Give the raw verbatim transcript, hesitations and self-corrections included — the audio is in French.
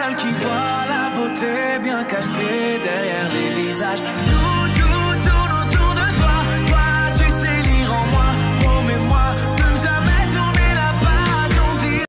qui voit la beauté bien cachée derrière les visages.